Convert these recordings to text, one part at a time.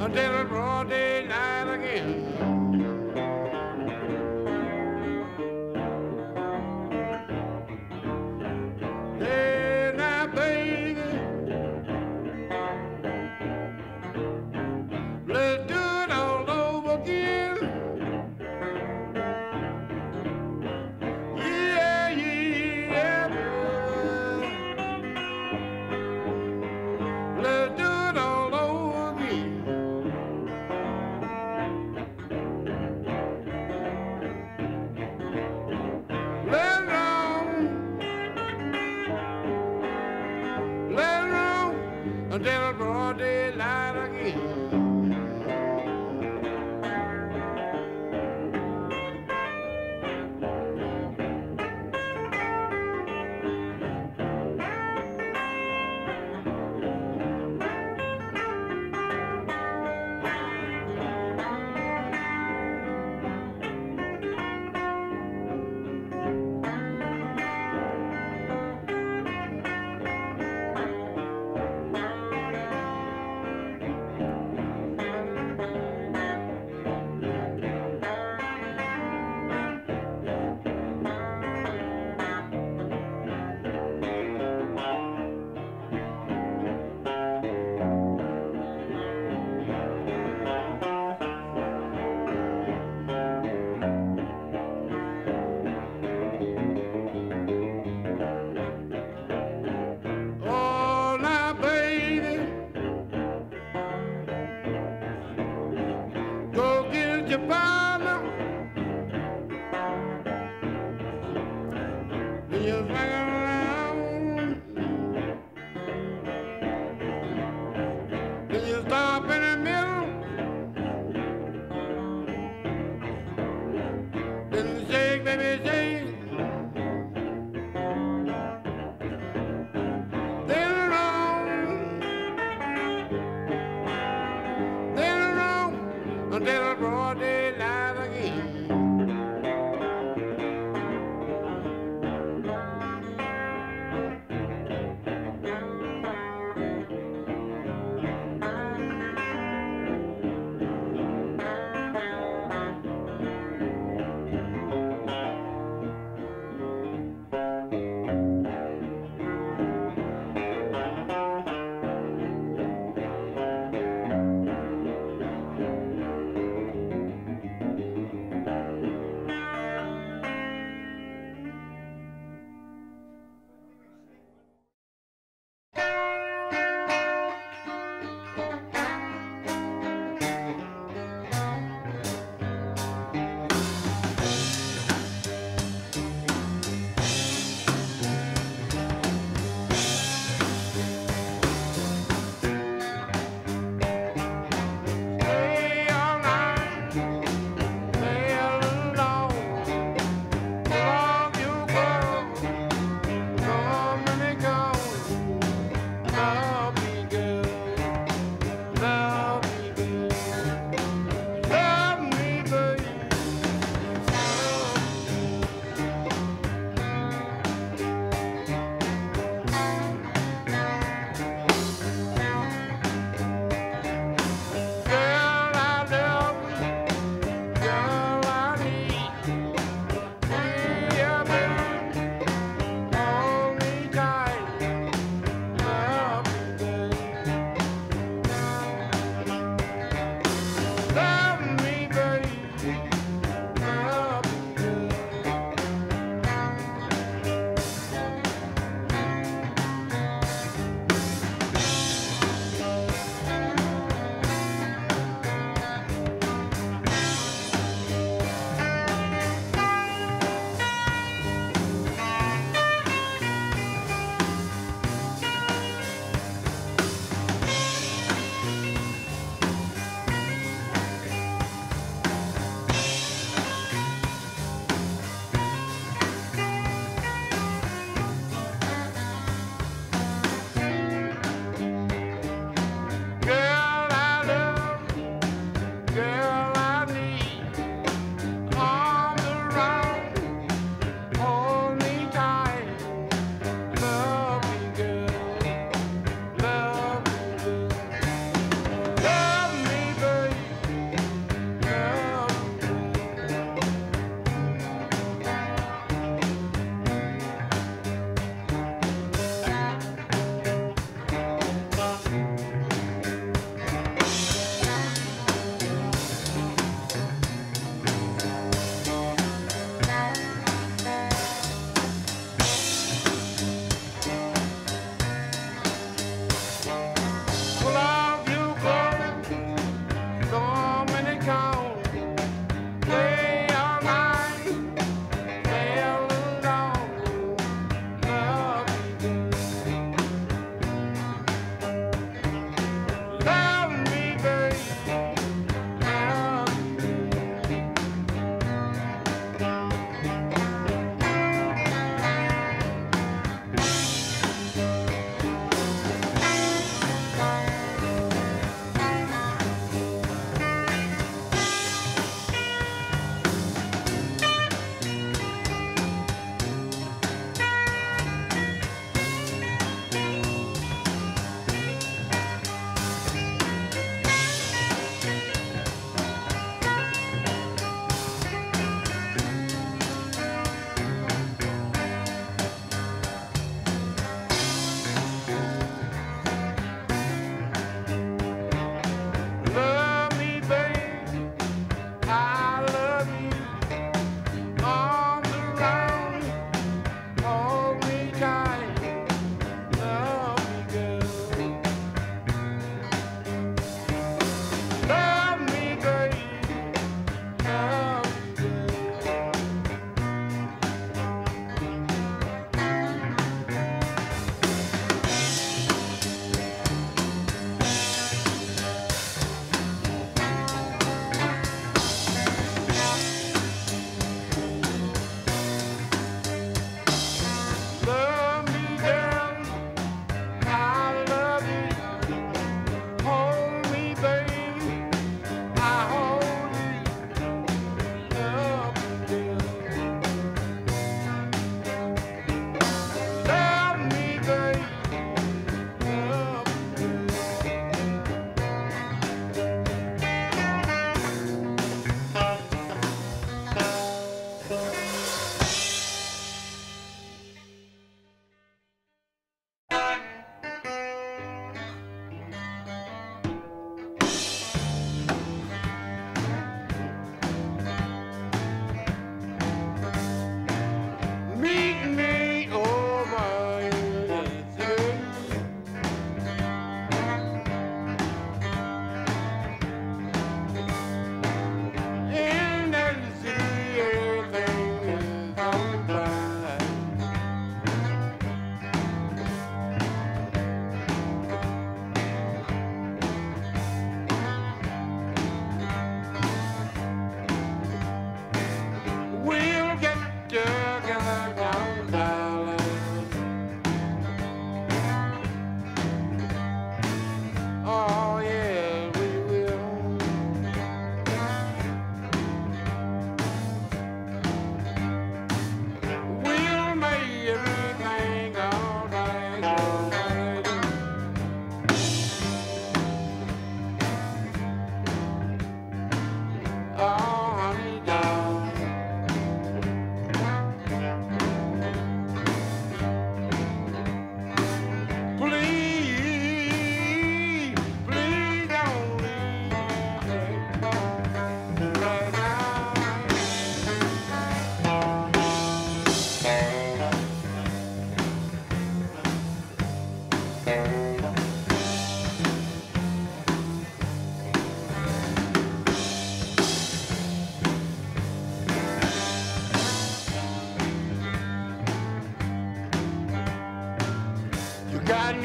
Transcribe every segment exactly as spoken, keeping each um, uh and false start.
until the broad daylight again. Hey, now, baby, let's do it all over again. Yeah, yeah, boy. Let's do it all over again. Let's roll, let's roll until the broad daylight again. Oh, now, baby, go get your partner. Then you swing around. Then you stop in the middle. Then you shake, baby, shake. Then roll, then roll until the broad daylight again.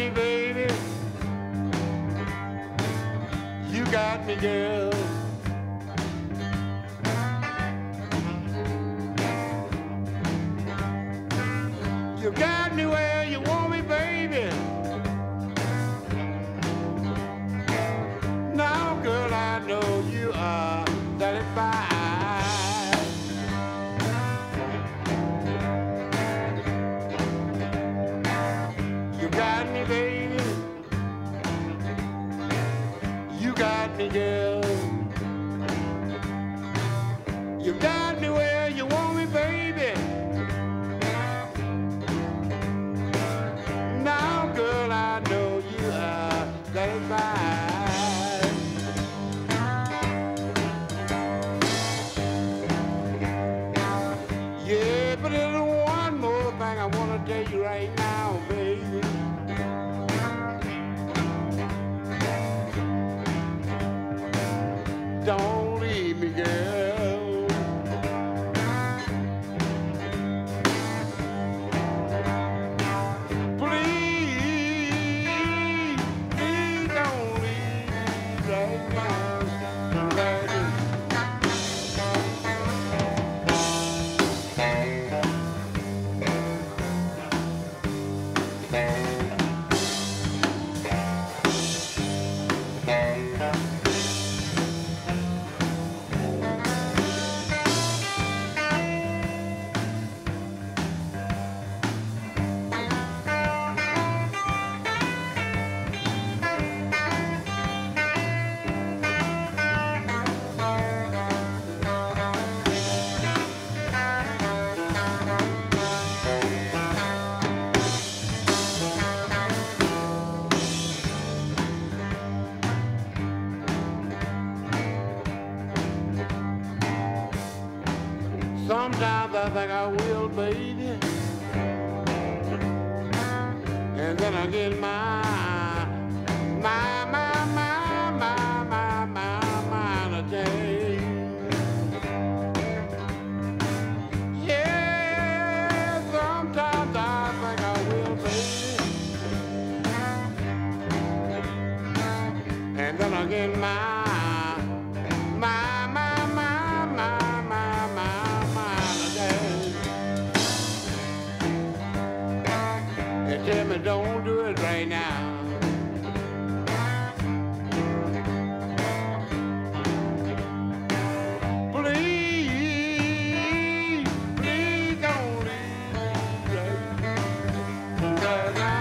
me, baby. You got me, girl. You got me where you want me, baby. Now, girl, I know you are satisfied. You got me, baby. You got me, girl. You got me where you want me, baby. Now, girl, I know you are satisfied. Yeah, but there's one more thing I want to tell you right now, baby. Don't leave me, girl. Please, please don't leave me right now, baby. Sometimes I think I will, baby, and then I get my, my, my, my, my, my, my, mind a change. Yeah, sometimes I think I will, baby, and then I get my, my, my, my, my, my, my. Tell me don't do it right now. Please, please don't leave me right now.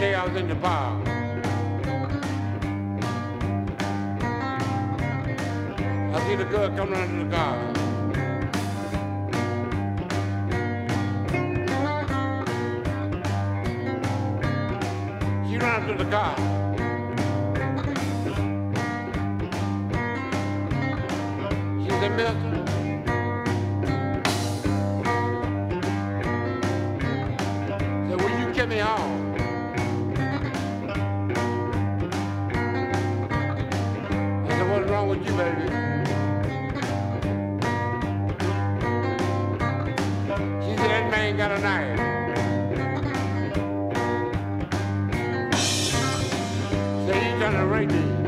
day I was in the bar. I see the girl coming out of the car. She ran up to the car. She said, mister, said, will you get me home? I said, what's wrong with you, baby? She said, that man got a knife. Said, he's trying to rape me.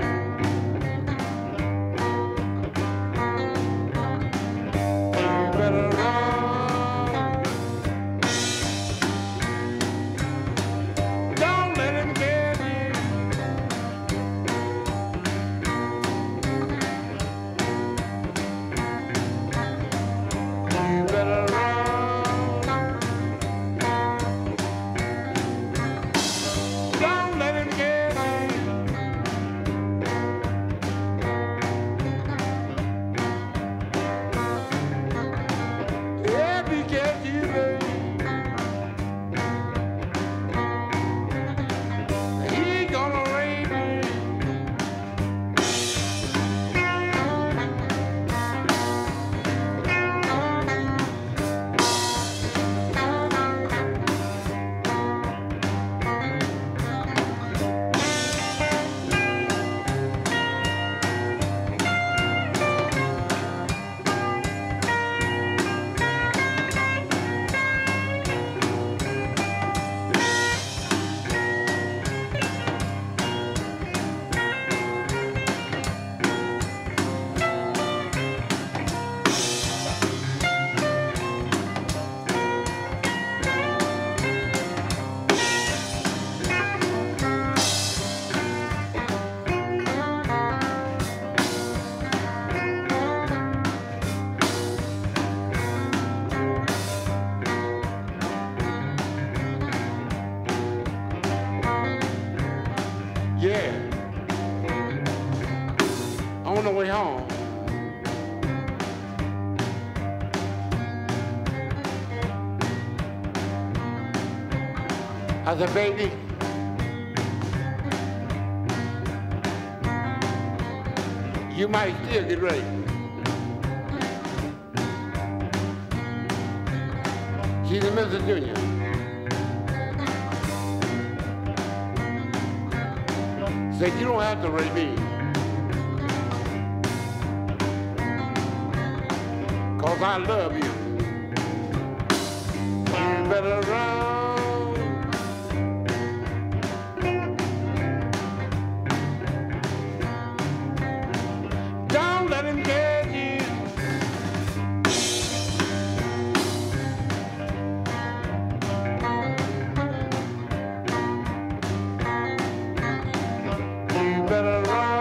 On the way home, I said, baby, you might still get raped. She's a Mister Junior. Said, you don't have to rape me. Cause I love you. You better run. Don't let him get you. You better run.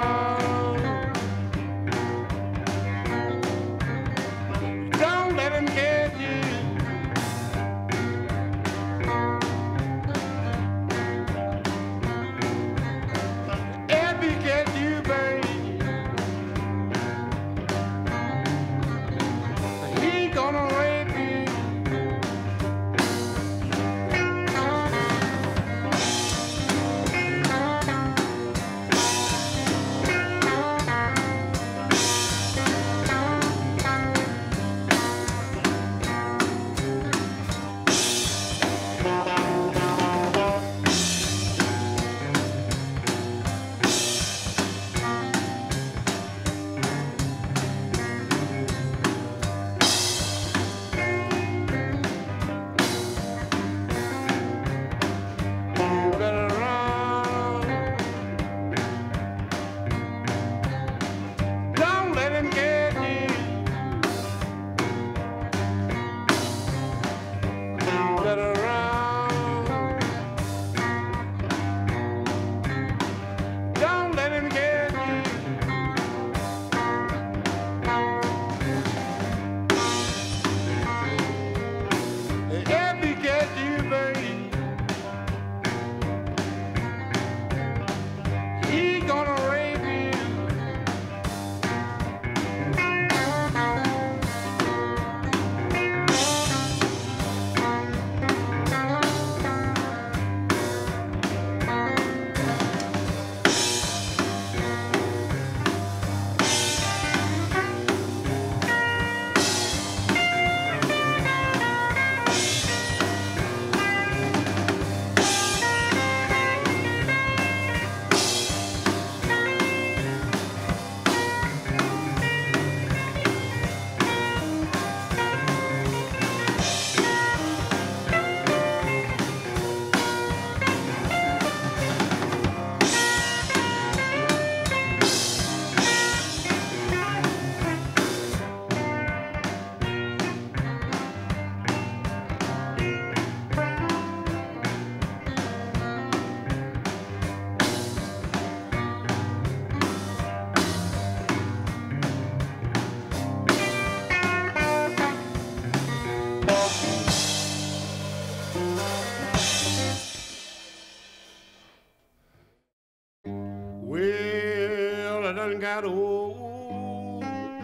done got old.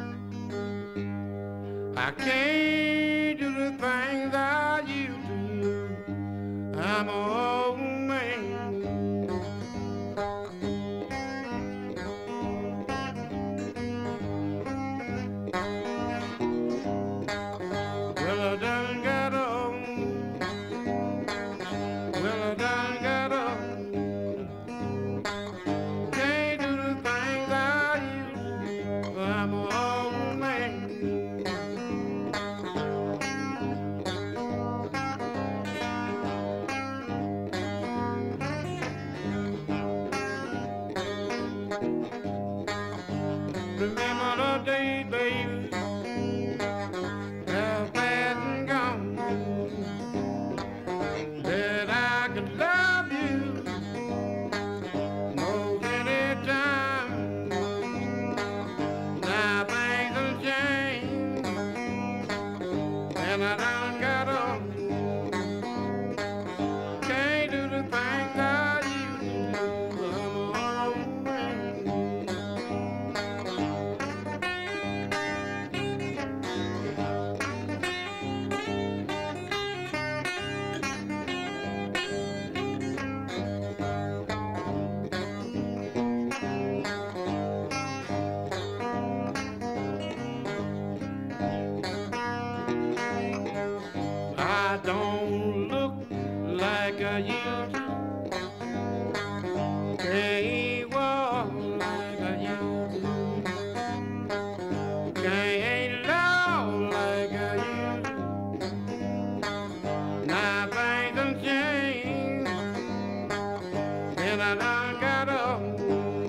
I can't do the things I used to do. I'm an old man. Well, I done got old. Well, I done got old. Can't do the things I used to do. I'm an old man. Remember the day, baby, they're past and gone, that I could love you most any time. Now things have changed, and I done got old. Can't do the things I used to do. I'm an old man. I don't look like I used to. Can't walk like I used to. Can't love like I used to. Now things done changed, and I done got old.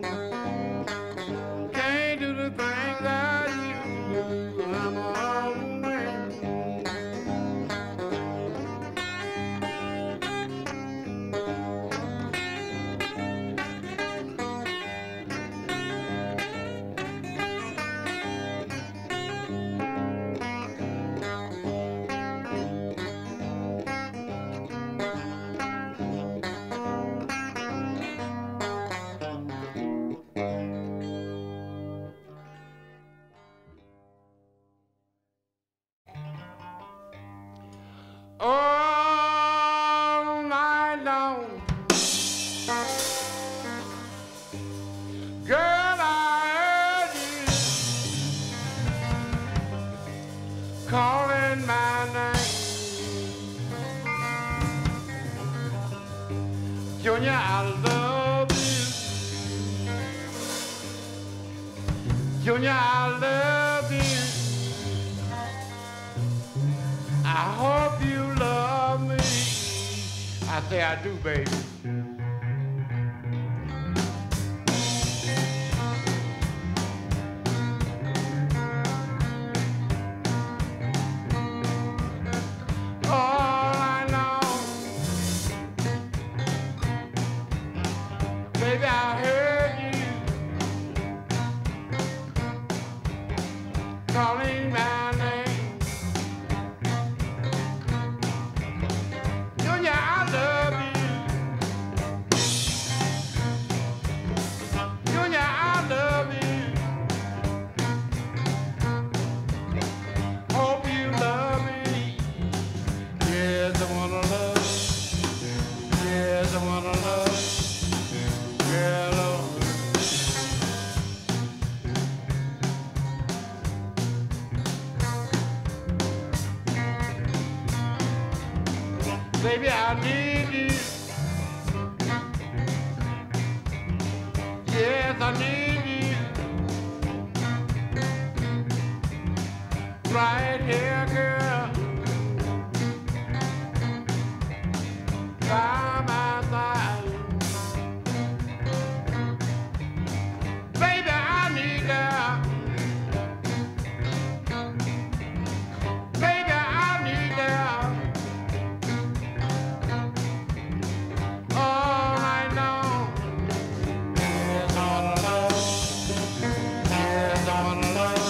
Can't do the things I used to do. I'm an old man. All night long, girl, I heard you calling my name. Junior, I love you. Junior, I love you. I hope you love me. I say I do, baby. All I know, baby, I heard you calling my name. Junior, I love you. Junior, I love you. Hope you love me. Yes, I wanna love you. Yes, I wanna love you. Girl, oh. Baby, I need you. Yes, I need you. Right here, girl. By my side. Baby, I need that. Baby, I need that. All night long. Yes, I wanna love. Yes, I wanna love.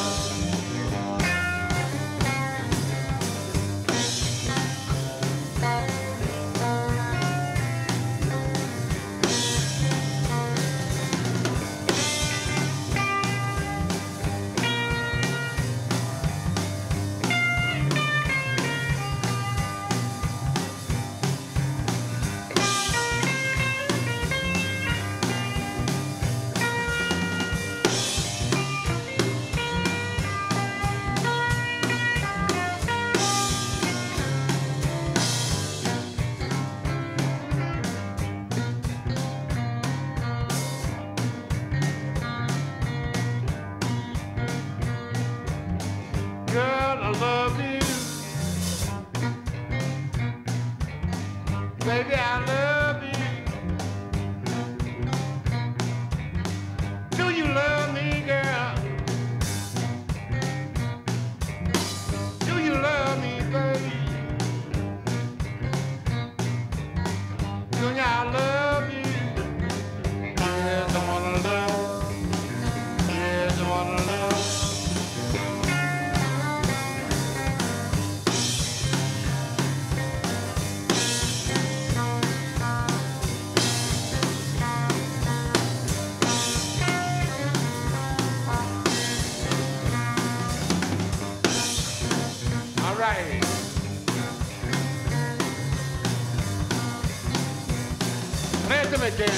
Baby, I love you. Do you love me, girl? Do you love me, baby? Junior, I love you. Yes, I wanna love. Yes, I wanna love. All right. Play it to me, Ken.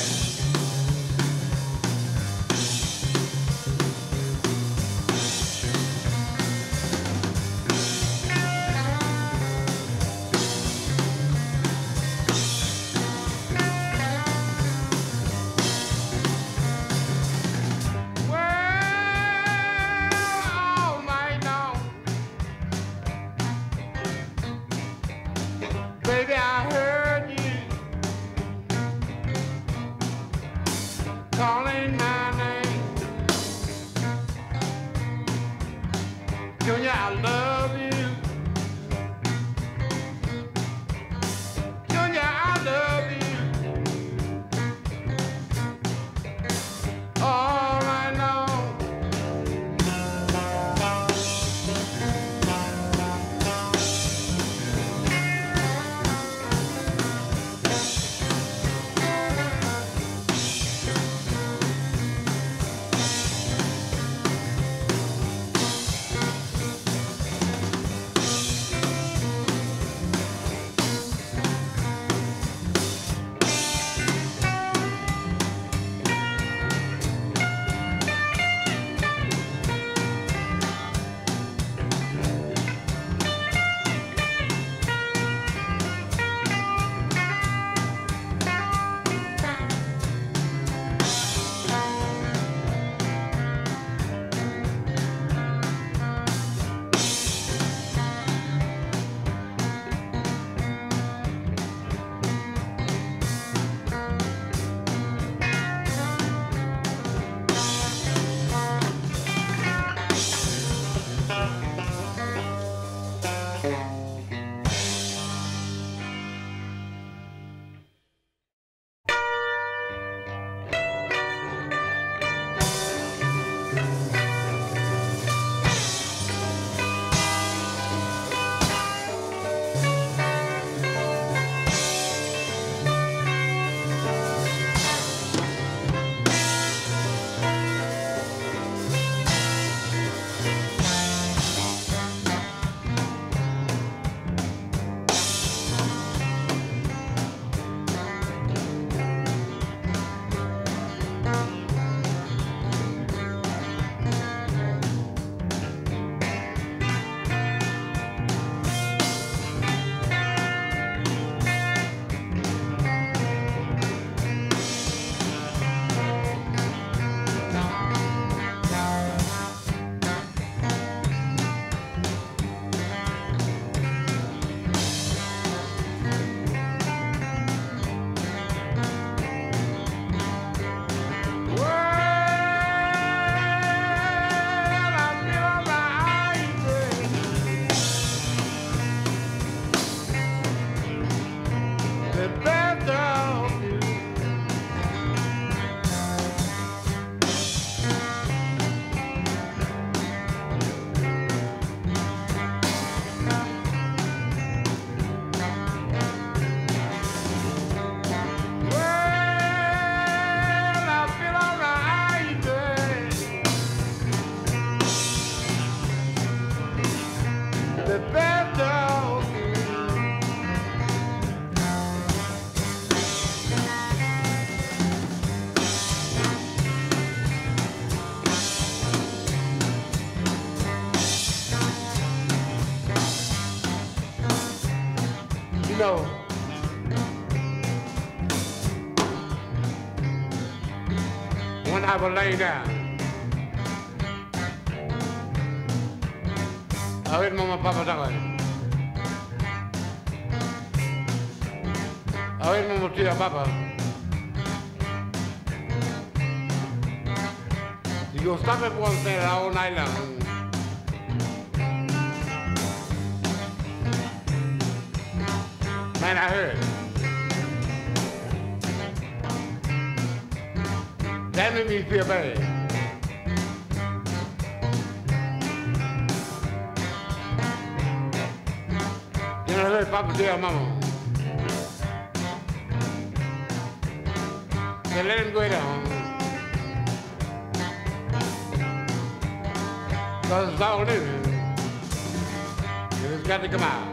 Baby, I heard you calling my name. Junior, I love you. Junior, I love you. All right now. You know, when I was laying down, I heard Mama Papa talking. I ver, no tira papa. You stop it one thing all night long. Man, I heard. That made me feel bad. Then I heard Papa tell Mama, they let him go down. Because it's all in it. It's got to come out.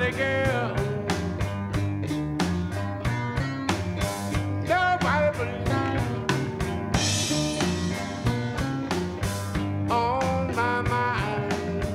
Nobody, girl. Nobody but you on my mind.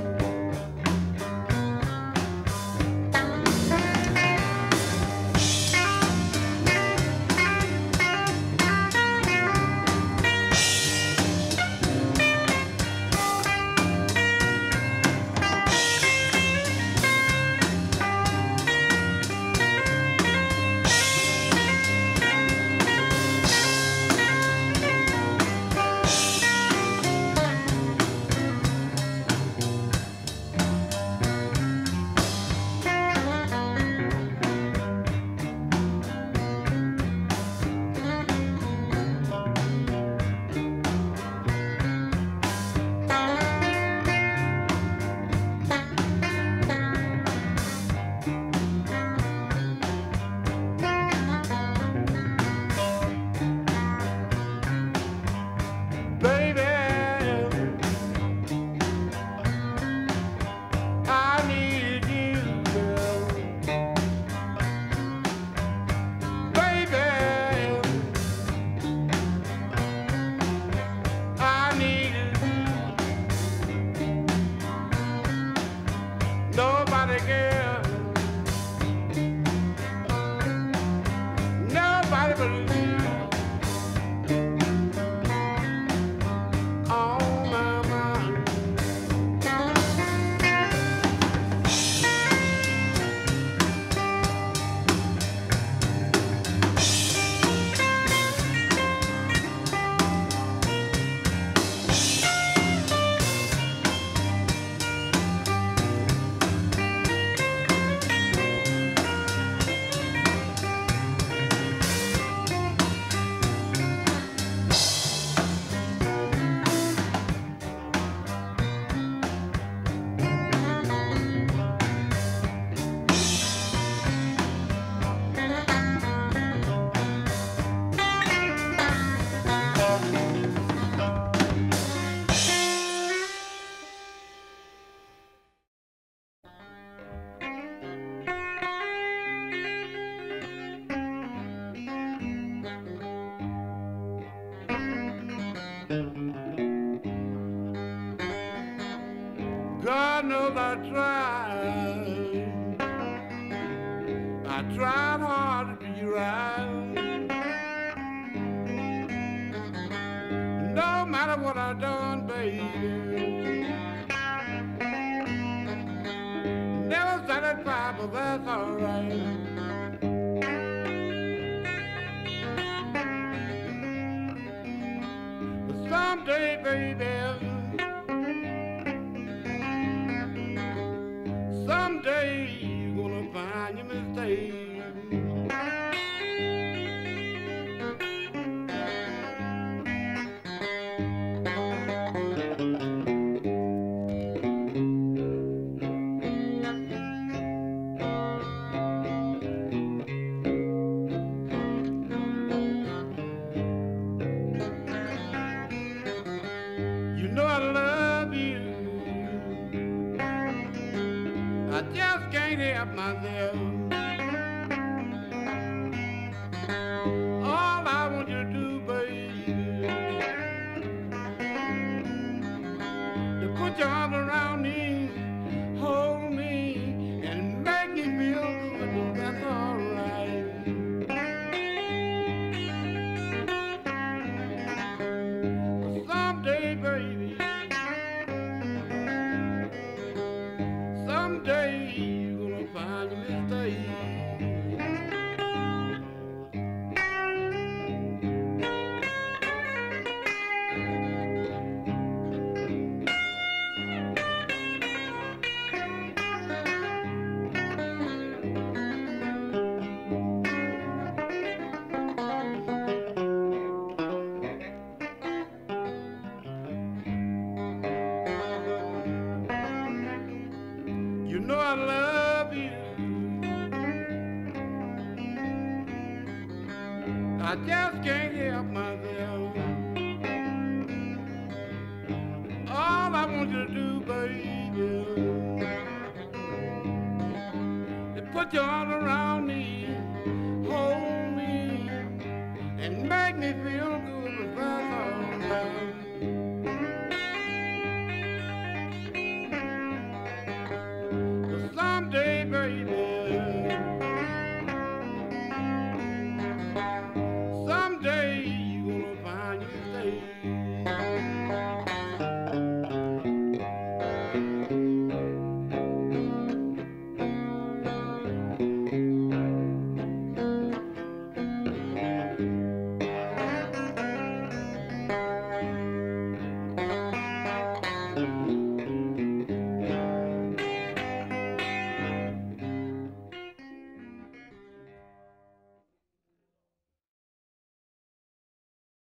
Nobody, girl. Nobody but you on my mind. God knows I tried. I tried hard to be right. No matter what I done, baby. Never satisfied, but that's alright. But someday, baby, someday you're gonna find your mistake. You know I love you. I just can't help myself. All I want you to do, baby, to put your arms around me, hold me, and make me feel good. That's all right. But someday, baby, someday you're gonna find a mistake. You know I love you. I just can't help myself. All I want you to do, baby, Put your arms around me, hold me, and make me feel good.